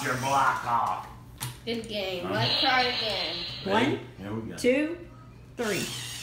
your block off. Good game. Let's try again. Ready? 1, Here we go. 2, 3.